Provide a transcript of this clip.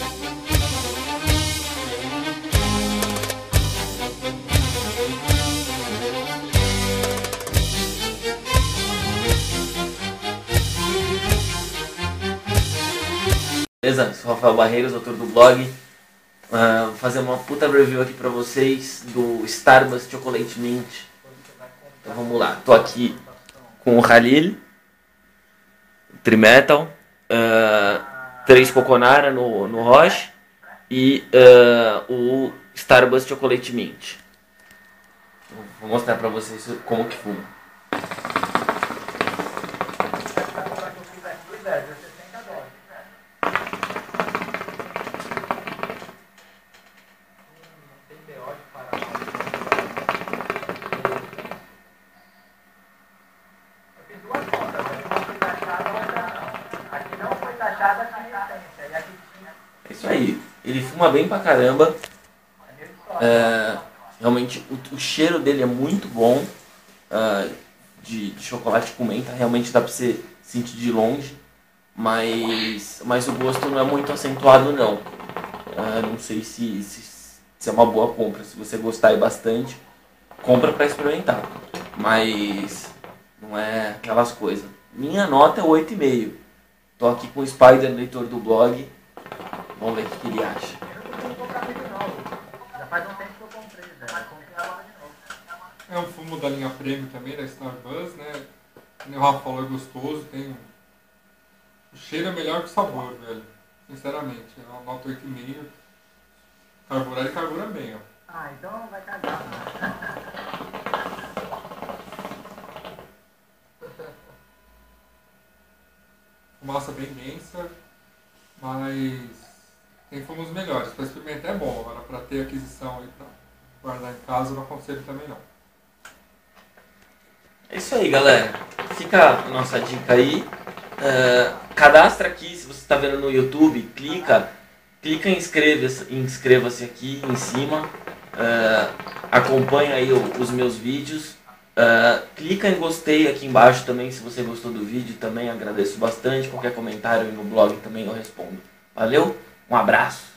Beleza? Sou o Rafael Barreiros, autor do blog. Vou fazer uma puta review aqui pra vocês do Starburst Chocolate Mint. Então vamos lá. Tô aqui com o Halil, Trimetal, 3 Coconara no Roche e o Starburst Chocolate Mint. Vou mostrar pra vocês como que fuma. É isso aí, ele fuma bem pra caramba. Realmente o cheiro dele é muito bom, de chocolate com menta, realmente dá pra você sentir de longe, mas o gosto não é muito acentuado não. Não sei se é uma boa compra. Se você gostar bastante, compra pra experimentar, mas não é aquelas coisas. Minha nota é 8,5. Tô aqui com o Spider, leitor do blog. Vamos ver o que ele acha. Já faz um tempo que eu comprei, velho. Comprei agora de novo. É um fumo da linha Premium também, da Starburst, né? Como o Rafa falou, é gostoso, tem o cheiro é melhor que o sabor, velho. Sinceramente, é uma nota 8,5. Carburar, ele carbura bem, ó. Ah, então vai cagar, mano. Fumaça bem densa, mas tem fumos melhores. Para experimentar é bom, agora para ter aquisição e para guardar em casa eu não aconselho também não. É isso aí, galera. Fica a nossa dica aí. Cadastra aqui, se você está vendo no YouTube, clica em inscreva-se aqui em cima. Acompanha aí os meus vídeos. Clica em gostei aqui embaixo também se você gostou do vídeo, também agradeço bastante. Qualquer comentário aí no blog também eu respondo. Valeu, um abraço.